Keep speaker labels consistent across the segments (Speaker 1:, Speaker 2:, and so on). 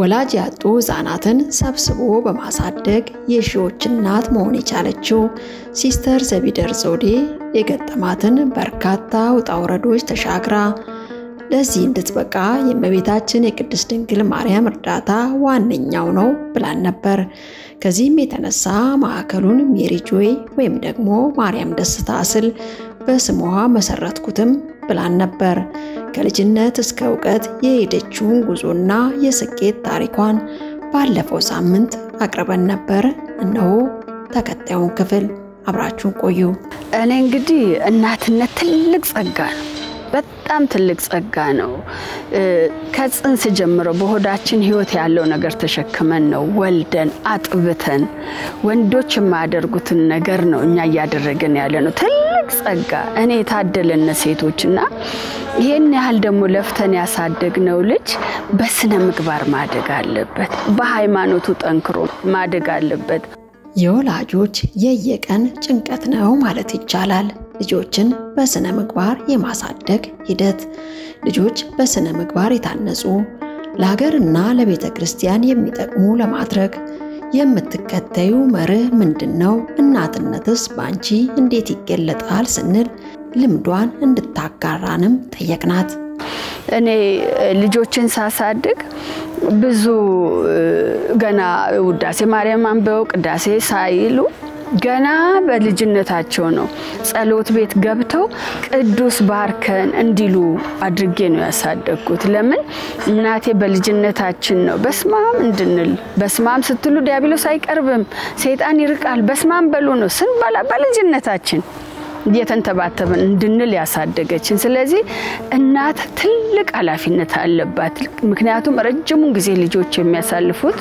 Speaker 1: ወላጅ ያጡ ሕፃናትን ሰብስቦ በማሳደግ የሺዎች እናት መሆን የቻለችው ሲስተር ዘቢደር ዘውዴ የገጠማትን በርካታ ውጣ ውረዶች ተሻግራ ለዚህ እንድትበቃ የእመቤታችን የቅድስት ድንግል ማርያም እርዳታ ዋነኛው ነው ብላን ነበር። ከዚህም የተነሳ ማዕከሉን ሜሪ ጆይ ወይም ደግሞ ማርያም ደስታ ስል በስሟ መሰረትኩትም ብላን ነበር። ከልጅነት እስከ ዕውቀት የሄደችውን ጉዞና የስኬት ታሪኳን ባለፈው ሳምንት አቅርበን ነበር። እነሆ ተከታዩን ክፍል አብራችሁን ቆዩ።
Speaker 2: እኔ እንግዲህ እናትነት ትልቅ ጸጋ ነው። በጣም ትልቅ ጸጋ ነው። ከጽንስ ጀምሮ በሆዳችን ህይወት ያለው ነገር ተሸክመን ነው ወልደን አጥብተን ወንዶች የማያደርጉትን ነገር ነው እኛ ያደረገን ያለ ነው። ትልቅ ጸጋ። እኔ የታደለነ ሴቶችና ይሄን ያህል ደግሞ ለፍተን ያሳደግነው ልጅ በስነ ምግባር ማደግ አለበት። በሃይማኖቱ ጠንክሮ ማደግ አለበት።
Speaker 1: የወላጆች የየቀን ጭንቀት ነው ማለት ይቻላል። ልጆችን በስነ ምግባር የማሳደግ ሂደት። ልጆች በስነ ምግባር የታነጹ ለሀገርና ለቤተ ክርስቲያን የሚጠቅሙ ለማድረግ የምትከተዩ መርህ ምንድነው? እናትነትስ ባንቺ እንዴት ይገለጣል ስንል ልምዷን እንድታጋራንም ጠየቅናት።
Speaker 2: እኔ ልጆችን ሳሳድግ ብዙ ገና ውዳሴ ማርያም አንበው ቅዳሴ ሳይሉ ገና በልጅነታቸው ነው ጸሎት ቤት ገብተው ቅዱስ ባርከን እንዲሉ አድርጌ ነው ያሳደግኩት። ለምን እናቴ በልጅነታችን ነው በስማም እንድንል። በስማም ስትሉ ዲያብሎስ አይቀርብም፣ ሰይጣን ይርቃል፣ በስማም በሉ ነው ስንባላ በልጅነታችን እየተንተባተበን እንድንል ያሳደገችን። ስለዚህ እናት ትልቅ ኃላፊነት አለባት። ምክንያቱም ረጅሙን ጊዜ ልጆች የሚያሳልፉት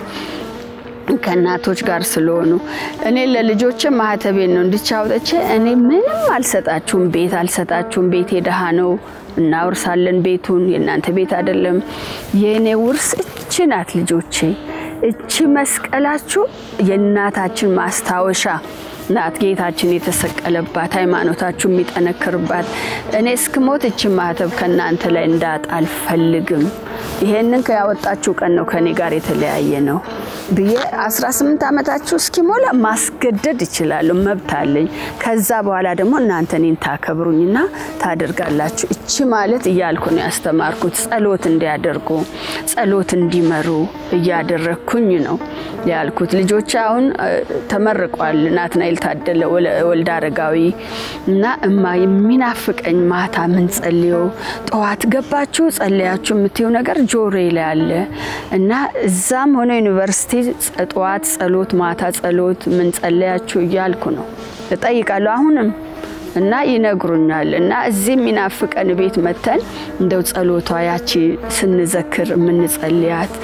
Speaker 2: ከእናቶች ጋር ስለሆኑ እኔ ለልጆቼ ማህተቤን ነው እንድቻውጥቼ እኔ ምንም አልሰጣችሁም፣ ቤት አልሰጣችሁም፣ ቤቴ ደሃ ነው፣ እናወርሳለን ቤቱን፣ የእናንተ ቤት አይደለም፣ የኔ ውርስ እቺ ናት ልጆቼ። እቺ መስቀላችሁ የእናታችን ማስታወሻ ናት፣ ጌታችን የተሰቀለባት፣ ሃይማኖታችሁ የሚጠነክርባት። እኔ እስክሞት እቺ ማህተብ ከናንተ ላይ እንዳጣ አልፈልግም። ይሄንን ከያወጣችሁ ቀን ነው ከኔ ጋር የተለያየ ነው ብዬ 18 ዓመታችሁ እስኪሞላ ማስገደድ ይችላል፣ መብት አለኝ። ከዛ በኋላ ደግሞ እናንተ እኔን ታከብሩኝና ታደርጋላችሁ። እቺ ማለት እያልኩ ነው ያስተማርኩት። ጸሎት እንዲያደርጉ ጸሎት እንዲመሩ እያደረኩኝ ነው ያልኩት። ልጆች አሁን ተመርቋል። ናትናኤል ታደለ ወልደ አረጋዊ እና እማ የሚናፍቀኝ ማታ ምን ጸልዩ ጧት ገባችሁ ጸልያችሁ የምትዩ ነገር ጆሮዬ ላይ አለ እና እዛም ሆነ ዩኒቨርሲቲ ጧት ጸሎት ማታ ጸሎት ምን ጸልያችሁ እያልኩ ነው እጠይቃለሁ አሁንም እና ይነግሩኛል። እና እዚህ የሚናፍቀን ቤት መተን እንደው ጸሎቷ ያቺ ስንዘክር ምን ጸልያት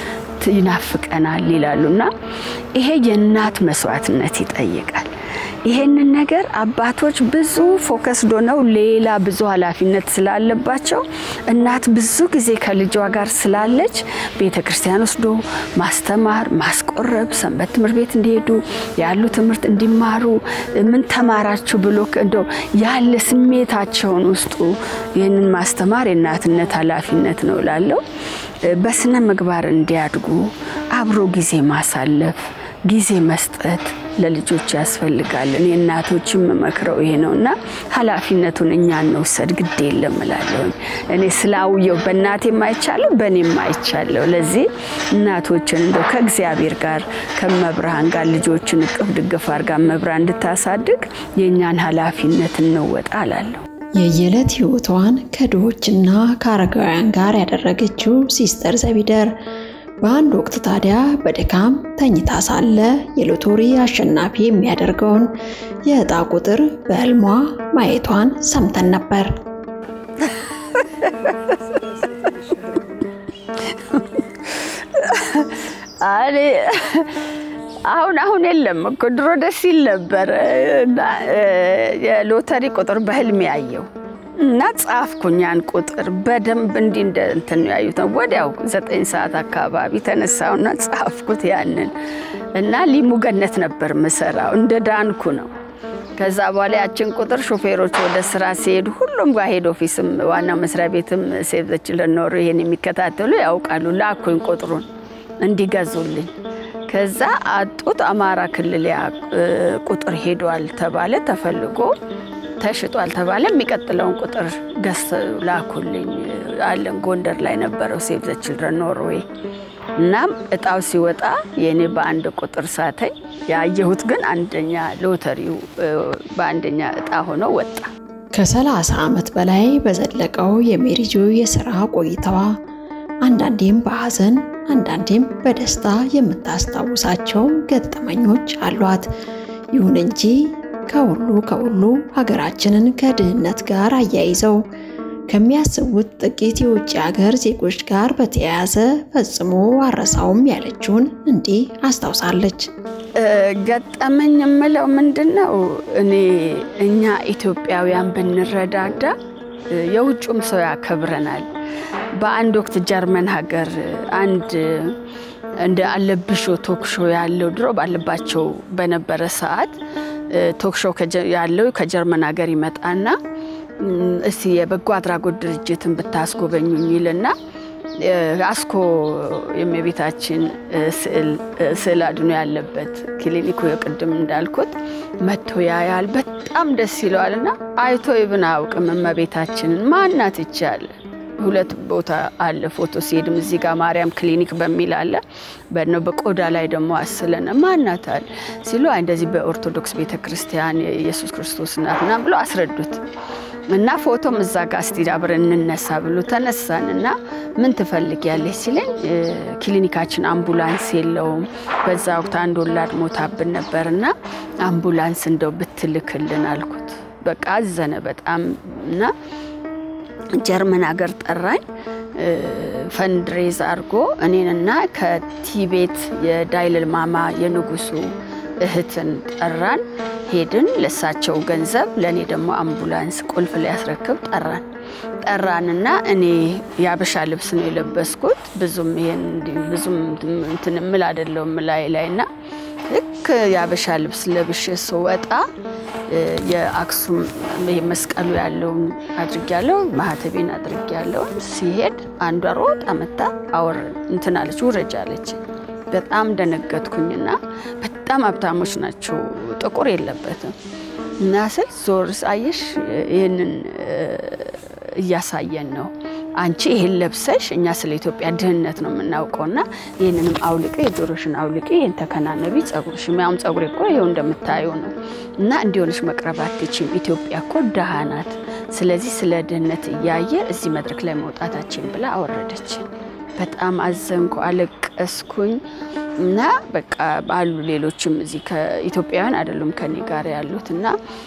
Speaker 2: ይናፍቀናል ይላሉና ይሄ የእናት መስዋዕትነት ይጠይቃል። ይሄንን ነገር አባቶች ብዙ ፎከስ ዶነው ሌላ ብዙ ኃላፊነት ስላለባቸው እናት ብዙ ጊዜ ከልጇ ጋር ስላለች ቤተክርስቲያን ወስዶ ማስተማር ማስቆረብ ሰንበት ትምህርት ቤት እንዲሄዱ ያሉ ትምህርት እንዲማሩ ምን ተማራችሁ ብሎ እንደው ያለ ስሜታቸውን ውስጡ ይሄንን ማስተማር የእናትነት ኃላፊነት ነው ላለው በስነ ምግባር እንዲያድጉ አብሮ ጊዜ ማሳለፍ ጊዜ መስጠት ለልጆች ያስፈልጋል። እኔ እናቶችም መክረው ይሄ ነውና ኃላፊነቱን እኛን ነው ሰድ ግድ የለም እላለሁ። እኔ ስላውየው በእናቴ ማይቻለው በእኔም ማይቻለው። ለዚህ እናቶችን እንደው ከእግዚአብሔር ጋር ከመብርሃን ጋር ልጆችን እቅፍ ድግፍ አርጋ መብራን እንድታሳድግ የኛን ኃላፊነት እንወጣላለሁ።
Speaker 1: የየለት ህይወቷን ከድሆችና ከአረጋውያን ጋር ያደረገችው ሲስተር ዘቢደር በአንድ ወቅት ታዲያ በድካም ተኝታ ሳለ የሎተሪ አሸናፊ የሚያደርገውን የዕጣ ቁጥር በህልሟ ማየቷን ሰምተን ነበር።
Speaker 2: አሁን የለም እኮ ድሮ ደስ ይል ነበር እና የሎተሪ ቁጥር በህልም ያየው እና ጻፍኩኛን ቁጥር በደንብ እንትን ያዩት ወዲያው 9 ሰዓት አካባቢ ተነሳውና ጻፍኩት ያንን እና ሊሙገነት ነበር መሰራው እንደ ዳንኩ ነው። ከዛ በኋላ ያችን ቁጥር ሾፌሮች ወደ ስራ ሲሄዱ ሁሉም ጋር ሄድ ኦፊስም ዋና መስሪያ ቤትም ሴቭ ዘ ችልድረን ኖር ይሄን የሚከታተሉ ያውቃሉ። ላኩኝ ቁጥሩን እንዲገዙልኝ ከዛ አጡት አማራ ክልል ያ ቁጥር ሄዷል ተባለ ተፈልጎ ተሽጧል ተባለ የሚቀጥለውን ቁጥር ገዝተው ላኩልኝ አለን ጎንደር ላይ ነበረው ሴቭ ዘ ቺልድረን ኖርዌይ እና እጣው ሲወጣ የኔ በአንድ ቁጥር ሳተኝ ያየሁት ግን አንደኛ ሎተሪው በአንደኛ እጣ ሆኖ ወጣ
Speaker 1: ከ30 ዓመት በላይ በዘለቀው የሜሪጆ የሥራ ቆይታዋ አንዳንዴም በሐዘን አንዳንዴም በደስታ የምታስታውሳቸው ገጠመኞች አሏት ይሁን እንጂ ከሁሉ ሀገራችንን ከድህነት ጋር አያይዘው ከሚያስቡት ጥቂት የውጭ ሀገር ዜጎች ጋር በተያያዘ ፈጽሞ አረሳውም ያለችውን እንዲህ አስታውሳለች
Speaker 2: ገጠመኝ የምለው ምንድነው እኛ ኢትዮጵያውያን ብንረዳዳ የውጭም ሰው ያከብረናል በአንድ ወቅት ጀርመን ሀገር አንድ እንደ አለብሾ ቶክሾ ያለው ድሮ ባለባቸው በነበረ ሰዓት ቶክሾ ያለው ከጀርመን ሀገር ይመጣና እስቲ የበጎ አድራጎት ድርጅትን ብታስጎበኙኝ ይልና አስኮ የመቤታችን ስዕል አድኖ ያለበት ክሊኒኩ የቅድም እንዳልኩት መጥቶ ያያል በጣም ደስ ይለዋልና አይቶ ይብናውቅም መቤታችን ማናት ይቻል ሁለት ቦታ አለ ፎቶ ሲሄድም እዚህ ጋር ማርያም ክሊኒክ በሚል አለ በቆዳ ላይ ደግሞ አስለነ ማናታል ሲሉ እንደዚህ በኦርቶዶክስ ቤተክርስቲያን ኢየሱስ ክርስቶስ እናትና ብሎ አስረዱት እና ፎቶም እዛ ጋር እስቲ አብረን እንነሳ ብሎ ተነሳንና ምን ትፈልጊያለሽ ሲለኝ ክሊኒካችን አምቡላንስ የለውም በዛ ወቅት አንድ ወላድ ሞታብን ነበርና አምቡላንስ እንደው ብትልክልን አልኩት በቃ አዘነ በጣምና ጀርመን ሀገር ጠራኝ ፈንድሬዝ አርጎ እኔንና ከቲቤት የዳይልል ማማ የንጉሱ እህትን ጠራን ሄድን ለሳቸው ገንዘብ ለኔ ደግሞ አምቡላንስ ቁልፍ ሊያስረክብ ጠራንና እኔ ያበሻ ልብስ ነው የለበስኩት ብዙም እንትን አይደለም ላይና ልክ ያበሻ ልብስ ለብሼ ስወጣ የአክሱም መስቀሉ ያለው አድርጊያለሁ ማህተቤን አድርጊያለሁ ሲሄድ አንዷ ሮጣ መጣ አወር እንትን አለች ወረጃለች በጣም ደነገጥኩኝና በጣም አብታሞች ናቸው ጥቁር የለበትም እና ስል አይሽ ይሄንን እያሳየን ነው አንቺ ይሄን ለብሰሽ እኛ ስለ ኢትዮጵያ ድህነት ነው የምናውቀውና ይሄንንም አውልቀ የጆሮሽን አውልቀ ይሄን ተከናነቢ ጸጉርሽ ማም ጸጉር እኮ ይሄው እንደምታየው ነው እና እንዲሆንሽ መቅረባት ትችም ኢትዮጵያ እኮ ደሃ ናት ስለዚህ ስለ ድህነት ያየ እዚህ መድረክ ላይ መውጣታችን ብላ አወረደች በጣም አዘንኩ አለቀስኩኝ እና በቃ ባሉ ሌሎችም እዚህ ከኢትዮጵያውያን አይደሉም ከኔ ጋር ያሉትና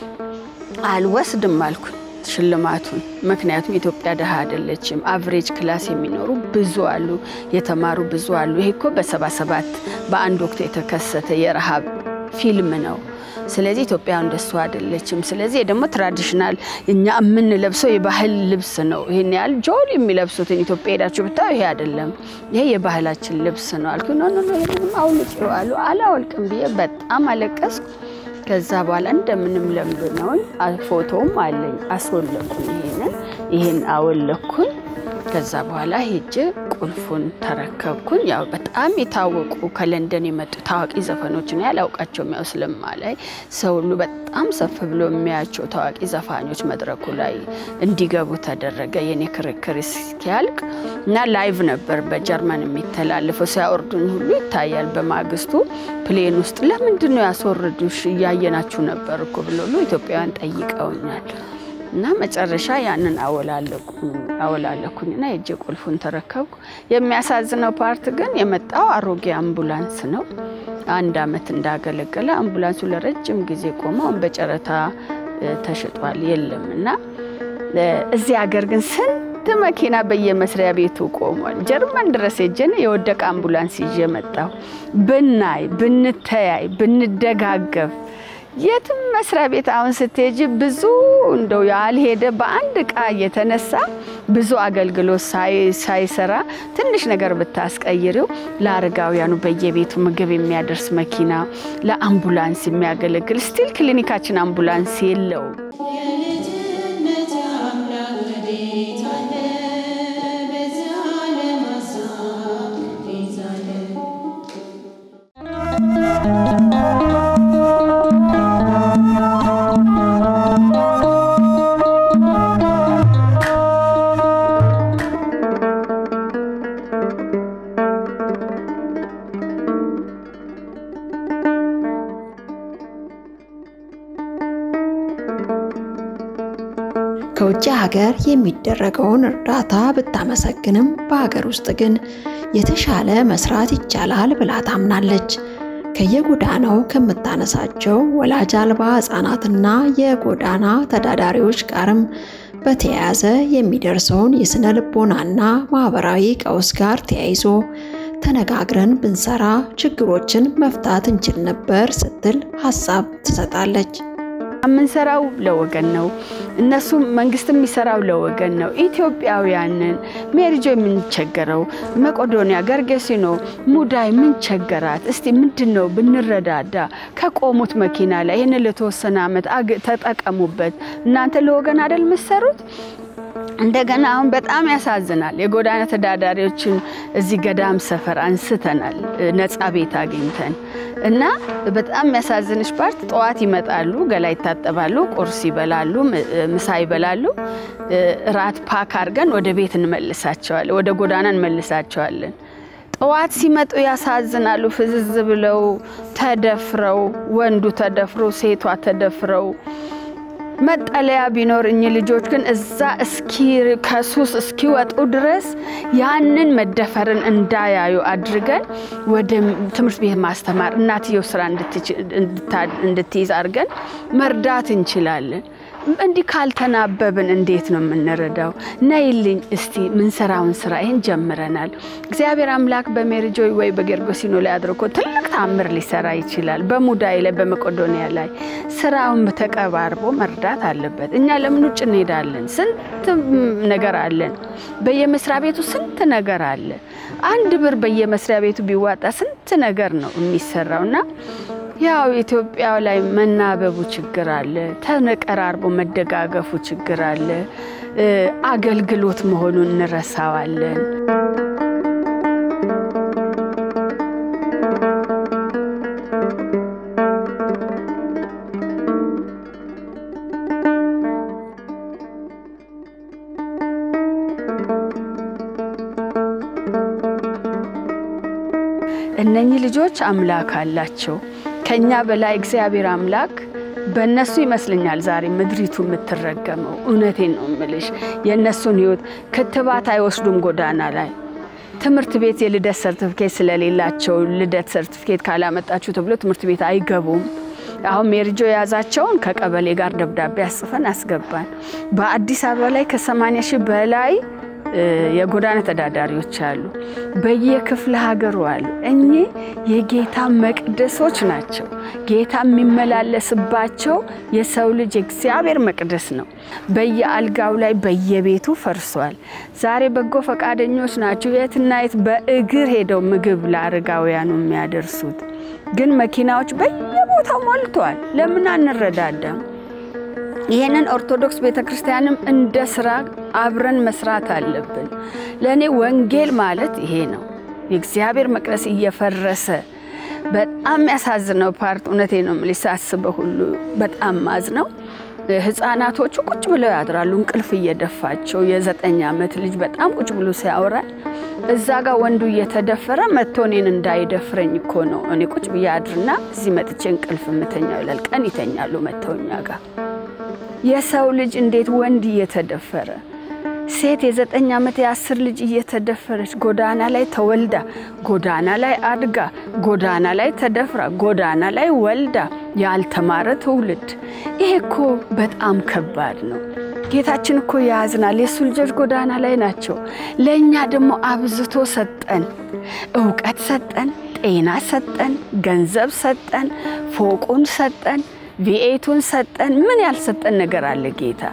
Speaker 2: አልወስድም አልኩኝ ሽልማቱን ምክንያቱም ኢትዮጵያ ደሃ አይደለችም አቨሬጅ ክላስ የሚኖሩ ብዙ አሉ የተማሩ ብዙ አሉ ይሄኮ በ77 በአንድ ወቅት የተከሰተ የረሃብ ፊልም ነው ስለዚህ ኢትዮጵያ እንደሱ አይደለችም ስለዚህ ደግሞ ትራዲሽናል እኛ ምን ለብሰው የባህል ልብስ ነው ይሄን ያህል ጆል የሚለብሱት ኢትዮጵያ ሄዳችሁ ብታዩ ይሄ አይደለም ይሄ የባህላችን ልብስ ነው አልኩ ኖ ይሄንም አውልቂው አላወልቅም ብዬ በጣም አለቀስኩ ከዛ በኋላ እንደምንም ለምዶ ነው ፎቶም አለኝ አስወለኩኝ ይሄን አወለኩኝ ከዛ በኋላ ሄጄ ቁልፉን ተረከብኩኝ ያው በጣም የታወቁ ከለንደን የመጡ ታዋቂ ዘፋኞች ነው ያላውቃቸው የሚያስለም ላይ ሰው ሁሉ በጣም ሰፍ ብሎ የሚያቸው ታዋቂ ዘፋኞች መድረኩ ላይ እንዲገቡ ተደረገ የኔ ክርክር እስኪያልቅ እና ላይቭ ነበር በጀርመን የሚተላለፈው ሲያወርዱን ሁሉ ይታያል በማግስቱ ፕሌን ውስጥ ለምንድን ነው ያስወርዱሽ ያየናችሁ ነበር እኮ ብለው ኢትዮጵያውያን ጠይቀውኛል እና መጨረሻ ያንን አወላለኩኝና የጄ ቁልፉን ተረከብኩ የሚያሳዝነው ፓርት ግን የመጣው አሮጌ አምቡላንስ ነው አንድ አመት እንዳገለገለ አምቡላንሱ ለረጅም ጊዜ ቆመው በጨረታ ተሽጧል የለምና እዚህ ሀገር ግን ስንት መኪና በየመስሪያ ቤቱ ቆሟል ጀርመን ድረስ ሄጀን የወደቀ አምቡላንስ ይዤ መጣሁ ብናይ ብንተያይ ብንደጋገፍ የትም መስሪያ ቤት አሁን ስትሄጂ ብዙ እንደው ያልሄደ በአንድ ቃ የተነሳ ብዙ አገልግሎት ሳይሰራ ትንሽ ነገር ብታስቀይሪው ለአረጋውያኑ በየቤቱ ምግብ የሚያደርስ መኪና ለአምቡላንስ የሚያገለግል ስቲል ክሊኒካችን አምቡላንስ የለው
Speaker 1: ከውጭ ሀገር የሚደረገውን እርዳታ ብታመሰግንም በሀገር ውስጥ ግን የተሻለ መስራት ይቻላል ብላ ታምናለች። ከየጎዳናው ከምታነሳቸው ወላጅ አልባ ሕፃናትና የጎዳና ተዳዳሪዎች ጋርም በተያያዘ የሚደርሰውን የስነ ልቦናና ማህበራዊ ቀውስ ጋር ተያይዞ ተነጋግረን ብንሰራ ችግሮችን መፍታት እንችል ነበር ስትል ሐሳብ ትሰጣለች።
Speaker 2: የምንሰራው ለወገን ነው። እነሱ መንግስትም የሚሰራው ለወገን ነው። ኢትዮጵያውያንን ሜሪጆ የምንቸገረው መቄዶንያ ገርጌሲኖ ሙዳይ ምን ቸገራት? እስቲ ምንድነው ብንረዳዳ ከቆሙት መኪና ላይ ይሄን ለተወሰነ አመት ተጠቀሙበት። እናንተ ለወገን አይደል መስሩት? እንደገና አሁን በጣም ያሳዝናል። የጎዳና ተዳዳሪዎችን እዚህ ገዳም ሰፈር አንስተናል ነፃ ቤት አግኝተን እና በጣም ያሳዝንሽ ፓርት ጠዋት ይመጣሉ፣ ገላ ይታጠባሉ፣ ቁርስ ይበላሉ፣ ምሳ ይበላሉ፣ ራት ፓክ አድርገን ወደ ቤት እንመልሳቸዋለን፣ ወደ ጎዳና እንመልሳቸዋለን። ጠዋት ሲመጡ ያሳዝናሉ። ፍዝዝ ብለው ተደፍረው፣ ወንዱ ተደፍሮ ሴቷ ተደፍረው መጠለያ ቢኖር እኚህ ልጆች ግን እዛ እስኪ ከሱስ እስኪወጡ ድረስ ያንን መደፈርን እንዳያዩ አድርገን ወደ ትምህርት ቤት ማስተማር እናትየው ስራ እንድትይዝ አድርገን መርዳት እንችላለን። እንዲህ ካልተናበብን እንዴት ነው የምንረዳው? ነይልኝ እስቲ ምን ሰራውን ስራ ይሄን ጀምረናል። እግዚአብሔር አምላክ በሜሪጆይ ወይ በጌርጌሲኖ ላይ አድርጎ ትልቅ ታምር ሊሰራ ይችላል። በሙዳይ ላይ በመቄዶንያ ላይ ስራውን ተቀባርቦ መርዳት አለበት። እኛ ለምን ውጭ እንሄዳለን? ስንት ነገር አለን። በየመስሪያ ቤቱ ስንት ነገር አለ። አንድ ብር በየመስሪያ ቤቱ ቢዋጣ ስንት ነገር ነው የሚሰራውና ያው ኢትዮጵያው ላይ መናበቡ ችግር አለ። ተነቀራርቦ መደጋገፉ ችግር አለ። አገልግሎት መሆኑን እንረሳዋለን። እነኚህ ልጆች አምላክ አላቸው። ከኛ በላይ እግዚአብሔር አምላክ በእነሱ ይመስልኛል ዛሬ ምድሪቱ የምትረገመው። እውነቴን ነው የምልሽ። የእነሱን ህይወት ክትባት አይወስዱም ጎዳና ላይ። ትምህርት ቤት የልደት ሰርቲፊኬት ስለሌላቸው ልደት ሰርቲፊኬት ካላመጣችሁ ተብሎ ትምህርት ቤት አይገቡም። አሁን ሜሪጆ ያዛቸውን ከቀበሌ ጋር ደብዳቤ አስፈን አስገባን። በአዲስ አበባ ላይ ከ80 ሺህ በላይ የጎዳና ተዳዳሪዎች አሉ። በየክፍለ ሀገሩ አሉ። እኚህ የጌታ መቅደሶች ናቸው። ጌታ የሚመላለስባቸው የሰው ልጅ እግዚአብሔር መቅደስ ነው። በየአልጋው ላይ በየቤቱ ፈርሷል። ዛሬ በጎ ፈቃደኞች ናቸው የትና የት በእግር ሄደው ምግብ ለአረጋውያኑ የሚያደርሱት። ግን መኪናዎች በየቦታው ሞልተዋል። ለምን አንረዳዳም? ይሄንን ኦርቶዶክስ ቤተክርስቲያንም እንደ ስራ አብረን መስራት አለብን። ለኔ ወንጌል ማለት ይሄ ነው። የእግዚአብሔር መቅደስ እየፈረሰ በጣም ያሳዝነው ፓርት እውነቴ ነው ለሳስበው ሁሉ በጣም ማዝነው። ህፃናቶቹ ቁጭ ብለው ያድራሉ እንቅልፍ እየደፋቸው። የ9 ዓመት ልጅ በጣም ቁጭ ብሎ ሲያወራ እዛ ጋር ወንዱ እየተደፈረ መጥቶኔን እንዳይደፍረኝ እኮ ነው እኔ ቁጭ ብያድርና እዚህ መጥቼ እንቅልፍ ምተኛው ይላል። ቀን ይተኛሉ መጥተውኛ ጋር። የሰው ልጅ እንዴት ወንድ እየተደፈረ ሴት የ9 ዓመት የ10 ልጅ እየተደፈረች ጎዳና ላይ ተወልዳ ጎዳና ላይ አድጋ ጎዳና ላይ ተደፍራ ጎዳና ላይ ወልዳ ያልተማረ ትውልድ። ይሄ እኮ በጣም ከባድ ነው። ጌታችን እኮ ያዝናል። የሱ ልጆች ጎዳና ላይ ናቸው። ለኛ ደግሞ አብዝቶ ሰጠን፣ ዕውቀት ሰጠን፣ ጤና ሰጠን፣ ገንዘብ ሰጠን፣ ፎቁን ሰጠን፣ ቪኤቱን ሰጠን። ምን ያልሰጠን ነገር አለ? ጌታ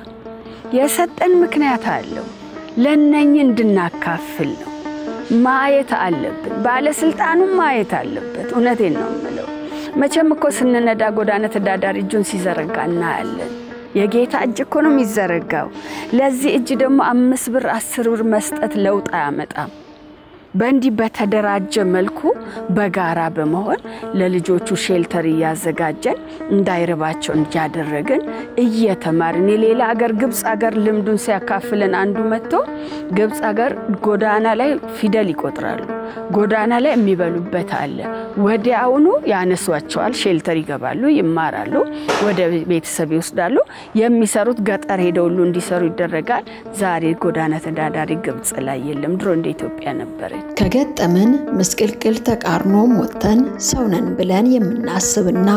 Speaker 2: የሰጠን ምክንያት አለው። ለነኝ እንድናካፍል ነው። ማየት አለብን። ባለስልጣኑ ማየት አለበት። እውነቴን ነው የምለው። መቼም እኮ ስንነዳ ጎዳና ተዳዳሪ እጁን ሲዘረጋ እናያለን። የጌታ እጅ እኮ ነው የሚዘረጋው። ለዚህ እጅ ደግሞ 5 ብር 10 ብር መስጠት ለውጥ አያመጣም። በእንዲህ በተደራጀ መልኩ በጋራ በመሆን ለልጆቹ ሼልተር ያዘጋጀን እንዳይረባቸው እንዲያደረግን እየተማርን የሌላ ሀገር ግብጽ ሀገር ልምዱን ሲያካፍለን አንዱ መጥቶ ግብጽ ሀገር ጎዳና ላይ ፊደል ይቆጥራሉ ጎዳና ላይ የሚበሉበት አለ ወዲያውኑ ያነሷቸዋል ሼልተር ይገባሉ ይማራሉ ወደ ቤተሰብ ይወስዳሉ የሚሰሩት ገጠር ሄደው ሁሉ እንዲሰሩ ይደረጋል ዛሬ ጎዳና ተዳዳሪ ግብጽ ላይ የለም ድሮ እንደ ኢትዮጵያ ነበር
Speaker 1: ከገጠመን መስቀልቅል ተቃርኖ ሞተን ሰውነን ብለን የምናስብና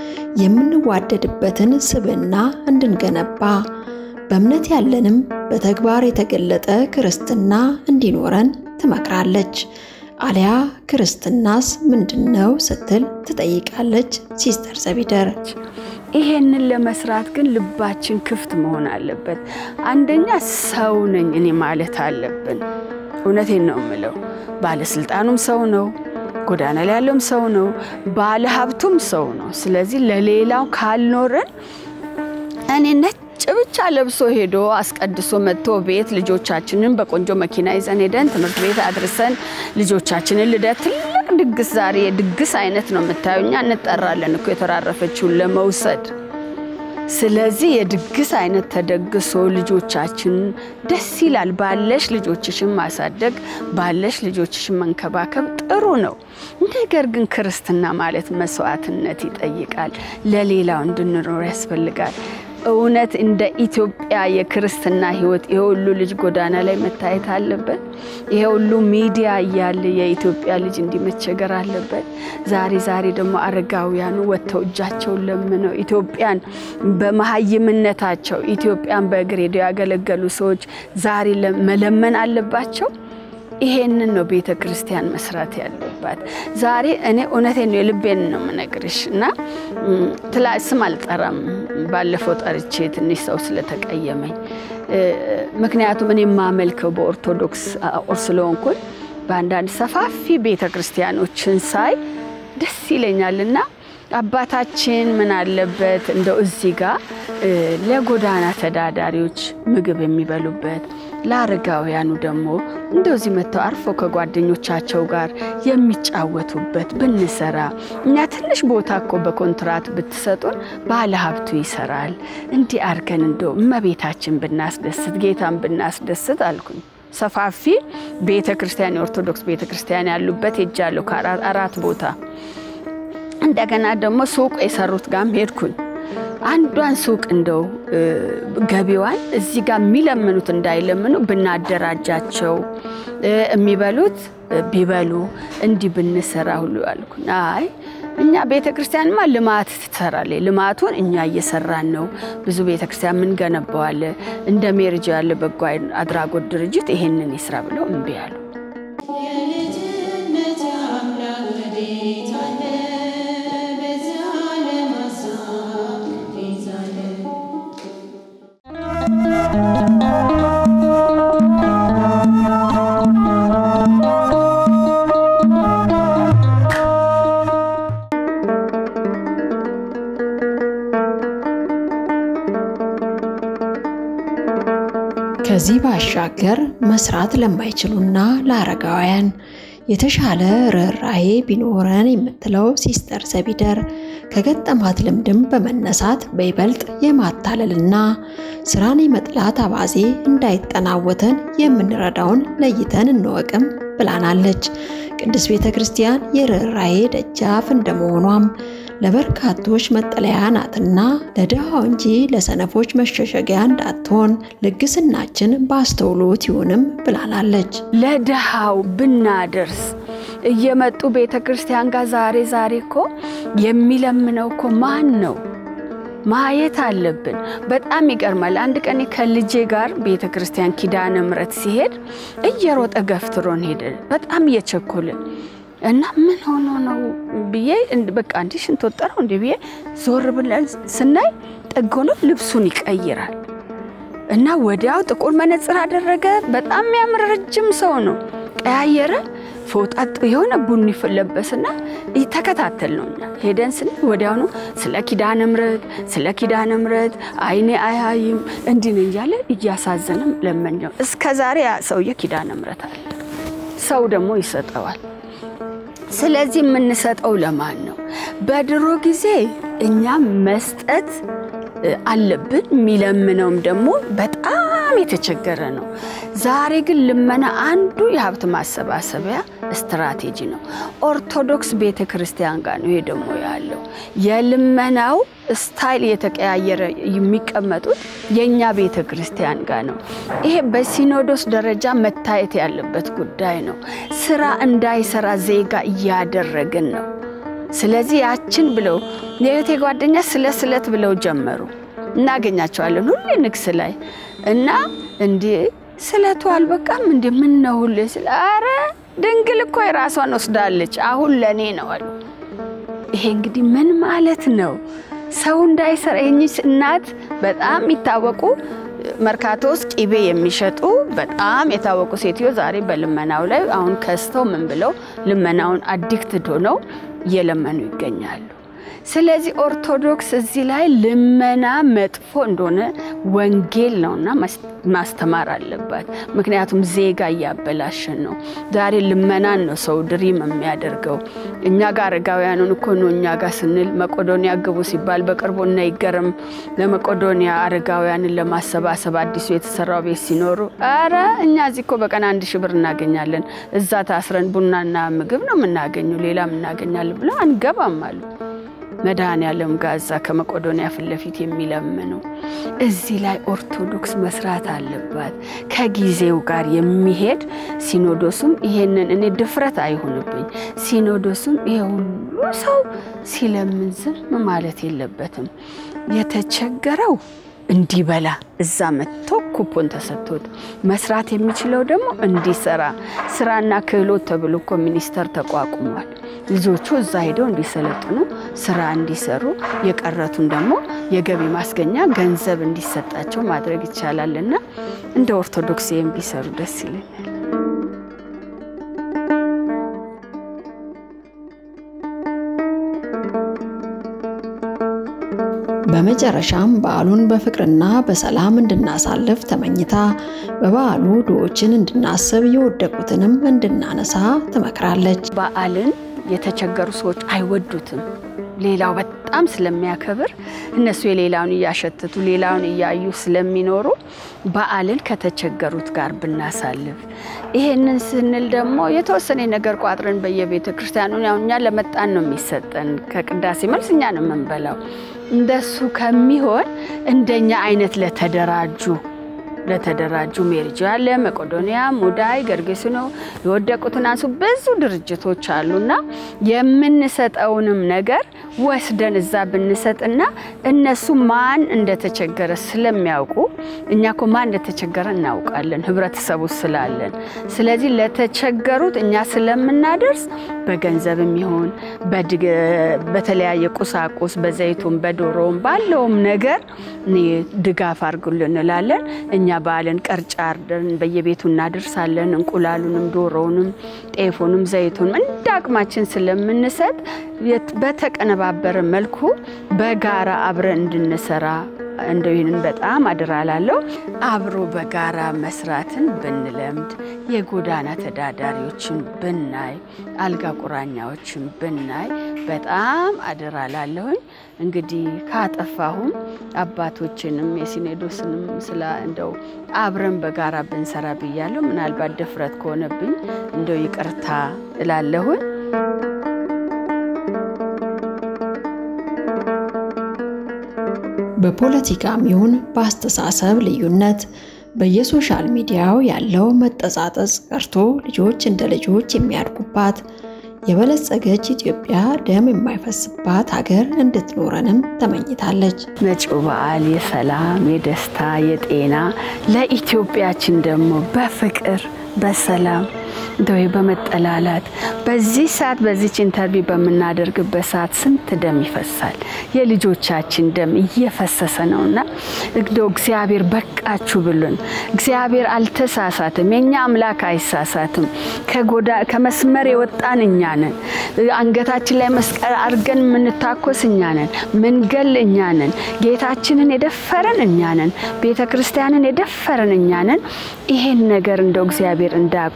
Speaker 1: የምንዋደድበትን ስብና እንድንገነባ በእምነት ያለንም በተግባር የተገለጠ ክርስትና እንዲኖረን ትመክራለች አሊያ ክርስትናስ ምንድነው ስትል ትጠይቃለች ሲስተር ዘቢደር
Speaker 2: ይሄንን ለመስራት ግን ልባችን ክፍት መሆን አለበት አንደኛ ሰው ነኝ እኔ ማለት አለብን እውነቴን ነው የምለው ባለስልጣኑም ሰው ነው ጎዳና ላይ ያለውም ሰው ነው ባለ ሀብቱም ሰው ነው ስለዚህ ለሌላው ካልኖረን እኔነት ብቻ ለብሶ ሄዶ አስቀድሶ መጥቶ ቤት ልጆቻችንን በቆንጆ መኪና ይዘን ሄደን ትምህርት ቤት አድርሰን ልጆቻችንን ልደት ትልቅ ድግስ ዛሬ ድግስ አይነት ነው መታዩኛ እንጠራለን እኮ የተራረፈችው ለመውሰድ ስለዚህ የድግስ አይነት ተደግሶ ልጆቻችን ደስ ይላል ባለሽ ልጆችሽን ማሳደግ ባለሽ ልጆችሽን መንከባከብ ጥሩ ነው ነገር ግን ክርስትና ማለት መስዋዕትነት ይጠይቃል ለሌላው እንድንኖር ያስፈልጋል እውነት እንደ ኢትዮጵያ የክርስትና ህይወት ይሁሉ ልጅ ጎዳና ላይ መታየት አለበት ይሁሉ ሚዲያ ያለ የኢትዮጵያ ልጅ እንዲመቸገር አለበት ዛሬ ደግሞ አረጋውያኑ ወጥተው እጃቸው ለምነው ኢትዮጵያን በመሃይምነታቸው ኢትዮጵያን በእግሬዶ ያገለገሉ ሰዎች ዛሬ ለመለመን አለባቸው ይሄንን ነው ቤተክርስቲያን መስራት ያለባት ዛሬ እኔ እውነቴን ነው የልቤን ነው መነግርሽና ትላስም አልጠራም ባለፈው ጠርቼ ትንሽ ሰው ስለተቀየመኝ ምክንያቱም እኔ ማመልከው በኦርቶዶክስ ኦርቶዶክስ በአንዳንድ ሰፋፊ ቤተክርስቲያኖችን ሳይ ደስ ይለኛልና አባታችን ምን አለበት እንደው እዚህ ጋር ለጎዳና ተዳዳሪዎች ምግብ የሚበሉበት ላረጋውያኑ ደግሞ እንደዚህ መተው አርፎ ከጓደኞቻቸው ጋር የሚጫወቱበት ብንሰራ እኛ ትንሽ ቦታ እኮ በኮንትራት ብትሰጡን ባለ ሀብቱ ይሰራል እንዲ አርገን እንደው እመቤታችን ብናስደስት ጌታን ብናስደስት አልኩኝ ሰፋፊ ቤተክርስቲያን ኦርቶዶክስ ቤተክርስቲያን ያሉበት ሄጃለሁ ከአራት ቦታ እንደገና ደግሞ ሱቅ የሰሩት ጋር ሄድኩኝ አንዷን ሱቅ እንደው ገቢዋን እዚህ ጋር ሚለምኑት እንዳይለምኑ ብናደራጃቸው የሚበሉት ቢበሉ እንዲ ብንሰራ ሁሉ አልኩኝ አይ እኛ ቤተክርስቲያንማ ልማት ትሰራለች ልማቱን እኛ እየሰራን ነው ብዙ ቤተክርስቲያን ምን ገነባዋል እንደ ሜርጅ ያለ በጎ አድራጎት ድርጅት ይሄንን ይስራ ብለው እምቢ አሉ
Speaker 1: ከዚህ ባሻገር መስራት ለማይችሉና ለአረጋውያን የተሻለ ርህራሄ ቢኖረን የምትለው ሲስተር ዘቢደር ከገጠማት ልምድም በመነሳት በይበልጥ የማታለልና ስራን የመጥላት አባዜ እንዳይጠናወተን የምንረዳውን ለይተን እንወቅም ብላናለች ቅድስት ቤተክርስቲያን የርህራሄ ደጃፍ እንደመሆኗም ለበርካቶች መጠለያ ናትና ለደሃው እንጂ ለሰነፎች መሸሸጊያ እንዳትሆን ልግስናችን ባስተውሎት ይሁንም ብላናለች
Speaker 2: ለደሃው ብናደርስ እየመጡ ቤተክርስቲያን ጋር ዛሬ እኮ የሚለምነው እኮ ማን ነው ማየት አለብን በጣም ይገርማል አንድ ቀን ከልጄ ጋር ቤተክርስቲያን ኪዳነ ምሕረት ሲሄድ እየሮጠ ገፍትሮን ሄደ በጣም እየቸኮለ እና ምን ሆኖ ነው ብዬ በቃ አንዴ ሽንት ወጣው እንዴ ብዬ ዞር ብለን ስናይ ጠጎሎ ልብሱን ይቀይራል እና ወዲያው ጥቁር መነጽር አደረገ በጣም ያምር ረጅም ሰው ነው ቀያየረ ፎጣጥ የሆነ ቡኒ ለበሰና ተከታተልነውኛ ሄደን ስን ወዲያው ነው ስለ ኪዳነ ምሕረት አይኔ አያይም እንዲን እንያለ እያሳዘነም ለመኛው እስከ ዛሬ ሰውዬ ኪዳነ ምሕረት አለ ሰው ደግሞ ይሰጠዋል። ስለዚህ የምንሰጠው ለማን ነው? በድሮ ጊዜ እኛ መስጠት አለብን፣ የሚለምነውም ደግሞ በጣም የተቸገረ ነው። ዛሬ ግን ልመና አንዱ የሀብት ማሰባሰቢያ ስትራቴጂ ነው። ኦርቶዶክስ ቤተክርስቲያን ጋር ነው ይሄ ደግሞ ያለው። የልመናው ስታይል የተቀያየረ የሚቀመጡት የኛ ቤተክርስቲያን ጋር ነው። ይሄ በሲኖዶስ ደረጃ መታየት ያለበት ጉዳይ ነው። ስራ እንዳይሰራ ዜጋ እያደረግን ነው። ስለዚህ ያችን ብለው የህይወቴ ጓደኛ ስለት ብለው ጀመሩ። እናገኛቸዋለን ሁሌ ንግስ ላይ እና እንዴ ስለቱ አልበቃም እንዴ ምን ነው ሁሌ ስለ አረ ድንግል እኮ የራሷን ወስዳለች አሁን ለኔ ነው አሉ። ይሄ እንግዲህ ምን ማለት ነው? ሰው እንዳይሰራ የኝስ እናት በጣም ይታወቁ መርካቶስ ቂቤ የሚሸጡ በጣም የታወቁ ሴትዮ ዛሬ በልመናው ላይ አሁን ከስተው ምን ብለው ልመናውን አዲክትድ ሆነው እየለመኑ ይገኛሉ። ስለዚህ ኦርቶዶክስ እዚህ ላይ ልመና መጥፎ እንደሆነ ወንጌል ነውና ማስተማር አለባት። ምክንያቱም ዜጋ ያበላሽን ነው። ዛሬ ልመናን ነው ሰው ድሪም የሚያደርገው። እኛ ጋር አረጋውያኑን እኮ ነው እኛ ጋር ስንል መቄዶንያ ግቡ ሲባል በቅርቡና ይገርም ለመቄዶንያ አረጋውያንን ለማሰባሰብ አዲሱ የተሰራው ቤት ሲኖሩ አረ እኛ እዚህ እኮ በቀን 1000 ብር እናገኛለን፣ እዛ ታስረን ቡናና ምግብ ነው የምናገኘው፣ ሌላ እናገኛለን ብለው አንገባም አሉ። መድኃኔዓለም ጋዛ ከመቄዶንያ ፍለፊት የሚለምነው እዚህ ላይ ኦርቶዶክስ መስራት አለባት። ከጊዜው ጋር የሚሄድ ሲኖዶስም ይሄንን እኔ ድፍረት አይሆንብኝ ሲኖዶስም ይሄ ሁሉ ሰው ሲለምን ዝም ማለት የለበትም። የተቸገረው እንዲበላ እዛ መጥቶ ኩፖን ተሰጥቶት መስራት የሚችለው ደግሞ እንዲሰራ ስራና ክህሎት ተብሎ እኮ ሚኒስተር ተቋቁሟል። ልጆቹ እዛ ሄደው እንዲሰለጥኑ ስራ እንዲሰሩ የቀረቱን ደግሞ የገቢ ማስገኛ ገንዘብ እንዲሰጣቸው ማድረግ ይቻላልና እንደ ኦርቶዶክስ ቢሰሩ ደስ ይለኛል።
Speaker 1: በመጨረሻም በዓሉን በፍቅርና በሰላም እንድናሳልፍ ተመኝታ በበዓሉ ድሆችን እንድናስብ የወደቁትንም እንድናነሳ ትመክራለች።
Speaker 2: በዓልን የተቸገሩ ሰዎች አይወዱትም። ሌላው በጣም ስለሚያከብር እነሱ የሌላውን ያሸተቱ ሌላውን ያዩ ስለሚኖሩ በዓልን ከተቸገሩት ጋር ብናሳልፍ ይሄንን ስንል ደግሞ የተወሰነ ነገር ቋጥረን በየቤተ ክርስቲያኑ ያውኛ ለመጣን ነው የሚሰጠን ከቅዳሴ መልስ እኛ ነው መንበላው እንደሱ ከሚሆን እንደኛ አይነት ለተደራጁ ሜርጃ አለ መቄዶንያ ሙዳይ ገርጌስኖ የወደቁትን አንሱ ብዙ ድርጅቶች አሉና የምንሰጠውንም ነገር ወስደን እዛ ብንሰጥና እነሱ ማን እንደተቸገረ ስለሚያውቁ እኛኮ ማን እንደተቸገረ እናውቃለን ህብረተሰቡ ስላለን። ስለዚህ ለተቸገሩት እኛ ስለምናደርስ በገንዘብም ይሁን በተለያየ ቁሳቁስ በዘይቱም በዶሮም ባለውም ነገር ድጋፍ አድርጉልን እንላለን። እኛ በዓልን ቅርጫ አርደን በየቤቱ እናደርሳለን። እንቁላሉንም ዶሮውንም ጤፉንም ዘይቱንም እንዳቅማችን ስለምንሰጥ በተቀነባበረ መልኩ በጋራ አብረን እንድንሰራ እንደውይንን በጣም አድራላለሁ። አብሮ በጋራ መስራትን ብንለምድ የጎዳና ተዳዳሪዎችን ብናይ አልጋ ቁራኛዎችን ብናይ በጣም አድራላለሁ። እንግዲህ ካጠፋሁም አባቶችንም የሲኖዶስንም ስለ እንደው አብረን በጋራ ብንሰራ ብያለሁ። ምናልባት ድፍረት ከሆነብኝ እንደው ይቅርታ እላለሁ።
Speaker 1: በፖለቲካም ይሁን በአስተሳሰብ ልዩነት በየሶሻል ሚዲያው ያለው መጠጻጸጽ ቀርቶ ልጆች እንደ ልጆች የሚያድጉባት የበለጸገች ኢትዮጵያ ደም የማይፈስባት ሀገር እንድትኖረንም ተመኝታለች።
Speaker 2: መጪው በዓል የሰላም የደስታ የጤና ለኢትዮጵያችን ደግሞ በፍቅር በሰላም እንደው በመጠላላት በዚህ ሰዓት በዚህ ኢንተርቪው በመናደርግበት ሰዓት ስንት ደም ይፈሳል። የልጆቻችን ደም እየፈሰሰ ነውና እንደው እግዚአብሔር በቃችሁ ብሉን። እግዚአብሔር አልተሳሳተም። የኛ አምላክ አይሳሳትም። ከመስመር የወጣን እኛ ነን። አንገታችን ላይ መስቀል አርገን ምንታኮስ እኛ ነን። ምንገል እኛ ነን። ጌታችንን የደፈረን እኛ ነን። ቤተክርስቲያንን የደፈረን እኛ ነን። ይሄን ነገር እንደው እግዚአብሔር እንዲያቁ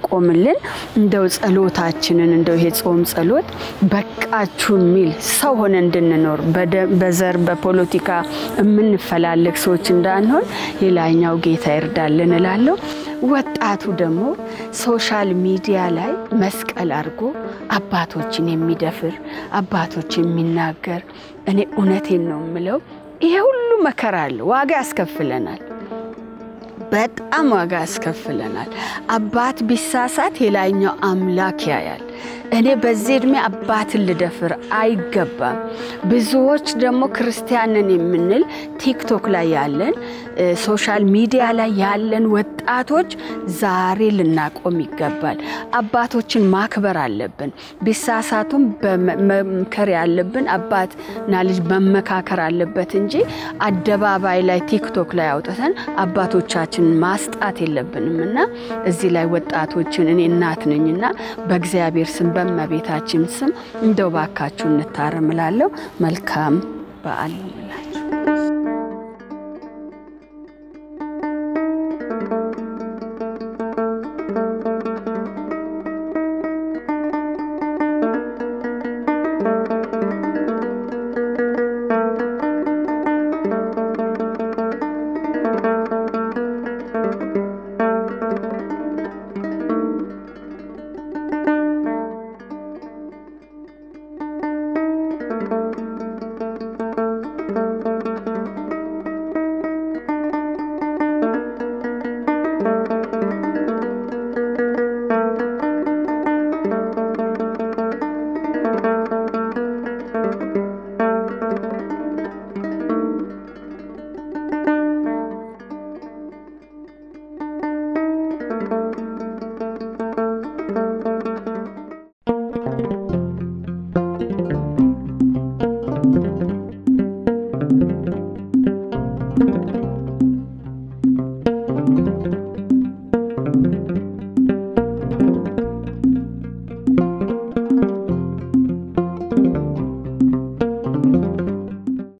Speaker 2: እንዲያቆምልን እንደው ጸሎታችንን እንደው ይሄ ጾም ጸሎት በቃችሁ ሚል ሰው ሆነ እንድንኖር በዘር በፖለቲካ የምንፈላለግ ሰዎች እንዳንሆን የላይኛው ጌታ ይርዳልን እላለሁ። ወጣቱ ደግሞ ሶሻል ሚዲያ ላይ መስቀል አድርጎ አባቶችን የሚደፍር አባቶችን የሚናገር እኔ እውነቴን ነው የምለው ይሄ ሁሉ መከራ አለ፣ ዋጋ ያስከፍለናል፣ በጣም ዋጋ ያስከፍለናል። አባት ቢሳሳት የላይኛው አምላክ ያያል። እኔ በዚህ እድሜ አባትን ልደፍር አይገባም። ብዙዎች ደግሞ ክርስቲያንን የምንል ቲክቶክ ላይ ያለን ሶሻል ሚዲያ ላይ ያለን ወጣቶች ዛሬ ልናቆም ይገባል። አባቶችን ማክበር አለብን። ቢሳሳቱም በመምከር ያለብን አባትና ልጅ መመካከር አለበት እንጂ አደባባይ ላይ ቲክቶክ ላይ አውጥተን አባቶቻችን ማስጣት የለብንምና እዚህ ላይ ወጣቶችን እኔ እናት ነኝና በእግዚአብሔር ስም በመቤታችን ስም እንደው ባካችሁ እንታረም እላለሁ። መልካም በዓል ይሁንላችሁ።